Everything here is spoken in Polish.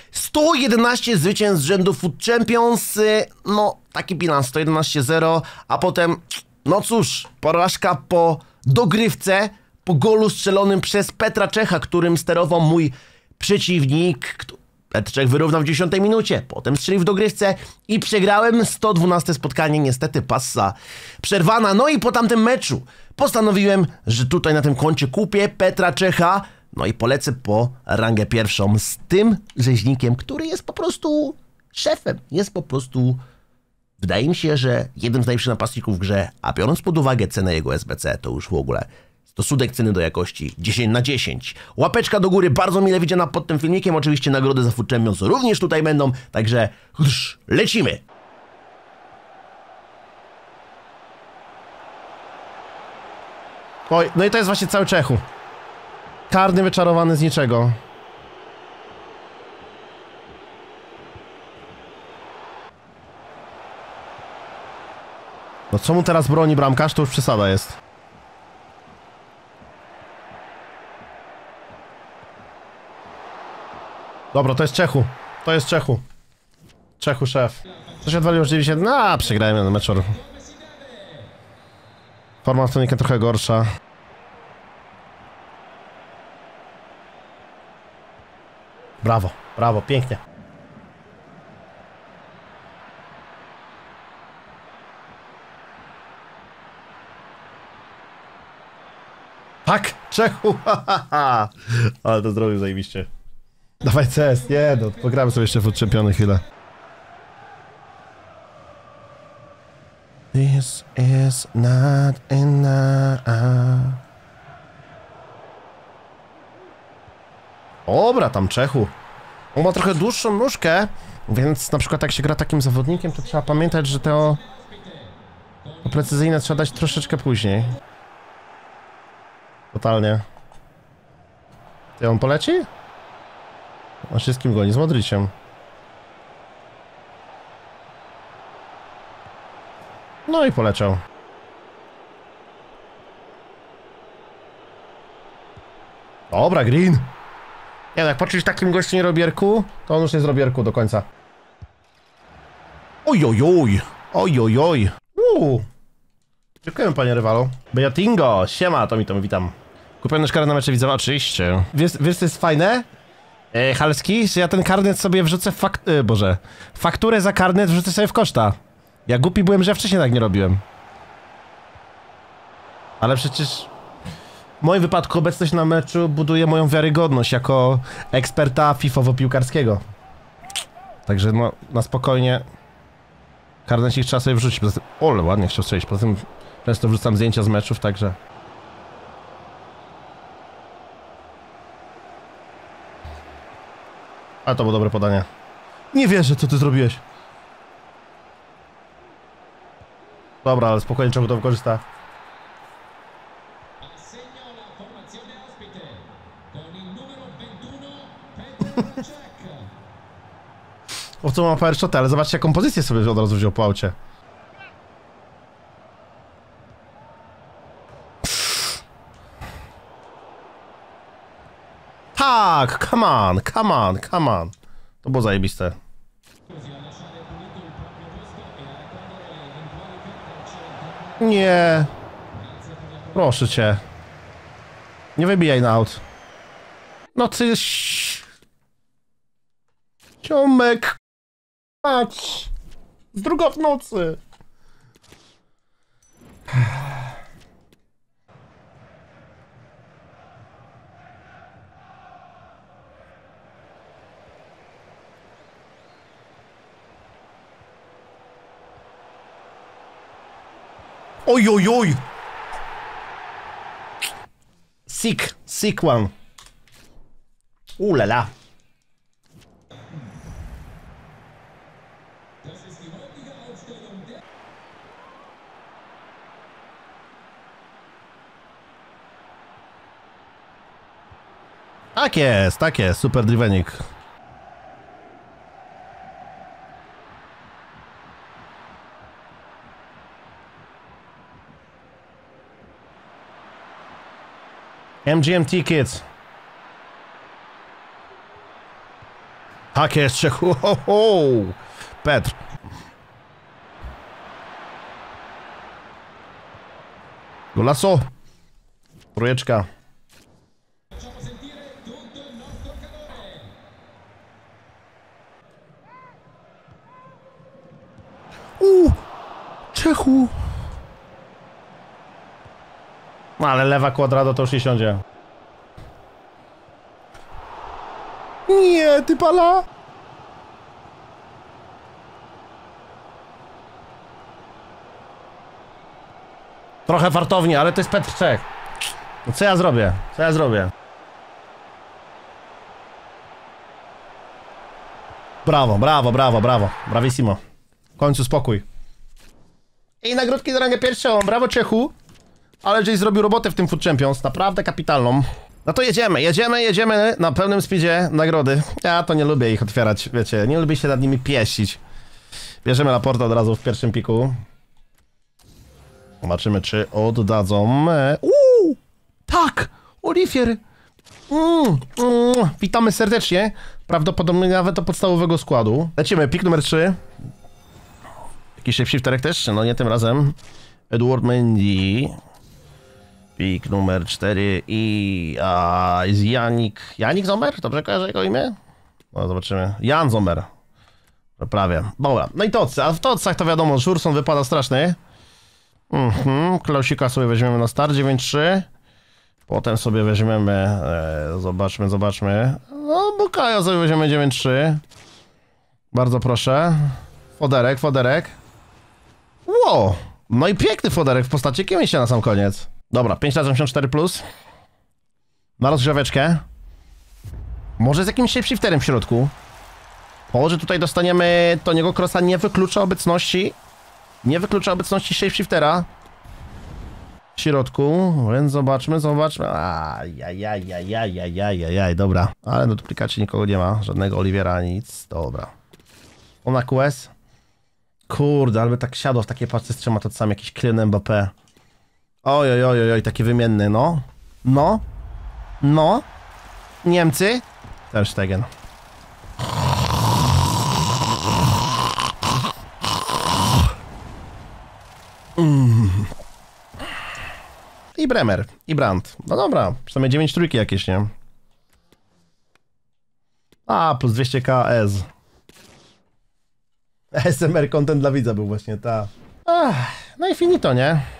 111 zwycięstw z rzędu Food Champions, no taki bilans, 111-0, a potem, no cóż, porażka po dogrywce, po golu strzelonym przez Petra Czecha, którym sterował mój przeciwnik. Petr Czech wyrównał w 10 minucie, potem strzelił w dogrywce i przegrałem 112 spotkanie, niestety passa przerwana. No i po tamtym meczu postanowiłem, że tutaj na tym koncie kupię Petra Czecha, no i polecę po rangę pierwszą z tym rzeźnikiem, który jest po prostu szefem, jest po prostu, wydaje mi się, że jednym z najlepszych napastników w grze, a biorąc pod uwagę cenę jego SBC, to już w ogóle stosunek ceny do jakości 10/10. Łapeczka do góry bardzo mile widziana pod tym filmikiem. Oczywiście nagrody za Food Champions również tutaj będą. Także lecimy. Oj, no i to jest właśnie cały Czechu. Karny wyczarowany z niczego. No co mu teraz broni bramkarz, to już przesada jest. Dobra, to jest Czechu. To jest Czechu. Czechu szef. Co się odwaliło rzeczywiście? No, przegrałem na meczor. Forma w tonikę trochę gorsza. Brawo, brawo, pięknie. Tak, Czechu, ale to zrobił zajebiście. Dawaj CS, nie no, pogramy sobie jeszcze w Championy chwilę. This is not enough. Dobra, tam Czechu. On ma trochę dłuższą nóżkę, więc na przykład jak się gra takim zawodnikiem, to trzeba pamiętać, że to precyzyjne trzeba dać troszeczkę później. Totalnie. Ty on poleci? A wszystkim goni z Modriciem. No i poleciał. Dobra, Green. Nie, jak poczuć takim gościu nie robierku, to on już jest robierku do końca. Ojojoj. Ojojoj. Dziękuję, panie rywalu. Bejatingo, siema, to witam. Kupiony karnet na mecze widzowe, oczywiście. Wiesz co jest fajne? Halski, że ja ten karnet sobie wrzucę fakturę za karnet wrzucę sobie w koszta. Ja głupi byłem, że ja wcześniej tak nie robiłem. Ale przecież w moim wypadku obecność na meczu buduje moją wiarygodność jako eksperta FIFA-owo-piłkarskiego. Także no, na spokojnie karnecik trzeba sobie wrzucić. Poza tym, ole, ładnie chciał strzelić. Poza tym często wrzucam zdjęcia z meczów, także... Ale to było dobre podanie. Nie wierzę, co ty zrobiłeś. Dobra, ale spokojnie, czemu to wykorzysta. O co ma power shotę, ale zobaczcie jaką pozycję sobie od razu wziął po aucie. Tak, come on. To było zajebiste. Nie. Proszę cię. Nie wybijaj na aut. No ty... Ciomek. Patrz. Z druga w nocy. Oj. Sick one. La la. Tak jest, super drivenik. MGMT kids. Tak jest, Czechu. Ho, ho. Petr. Golazo. Trójeczka. Czechu. No ale lewa Cuadrado to już nie siądzie. Nie, ty pala. Trochę fartownie, ale to jest Petr Czech. No co ja zrobię? Co ja zrobię? Brawo, brawo, brawo, brawo. Bravissimo. W końcu spokój. I nagródki za rangę pierwszą. Brawo Czechu. Ale żeś zrobił robotę w tym Food Champions. Naprawdę kapitalną. No to jedziemy na pełnym speedzie nagrody. Ja to nie lubię ich otwierać, wiecie. Nie lubię się nad nimi pieścić. Bierzemy Laporta od razu w pierwszym piku. Zobaczymy, czy oddadzą. Tak! Olivier! Witamy serdecznie. Prawdopodobnie nawet do podstawowego składu. Lecimy, pik numer 3. Jakiś shifterek też? No nie tym razem. Edward Mendy. Pik numer 4 i... jest Janik Zomer? Dobrze kojarzę jego imię? No zobaczymy. Jan Zomer. Prawie. Dobra. No i tocy. A w tocach to wiadomo, Żurson wypada straszny. Klausika sobie weźmiemy na start 9-3. Potem sobie weźmiemy... zobaczmy. No, Bukayo sobie weźmiemy 9-3. Bardzo proszę. Foderek. Wow! No i piękny foderek w postaci Kimmisia na sam koniec. Dobra, 5x84 plus. Na rozgrzeweczkę. Może z jakimś shifterem w środku. Może tutaj dostaniemy Toniego Crossa, nie wyklucza obecności. Nie wyklucza obecności shapeshiftera w środku, więc zobaczmy. Ajajajajajajajajaj, dobra. Ale na duplikacie nikogo nie ma, żadnego Oliviera, nic, dobra. Ona QS. Kurde, ale by tak siadło w takiej paczce z 3 tocami, jakiś Kylian Mbappé. Oj, taki wymienny, no. Niemcy. Ter Stegen. I Bremer, i Brandt. No dobra, przynajmniej 9 trójki jakieś, nie? Plus 200k S. SMR content dla widza był właśnie, ta. No i finito, nie?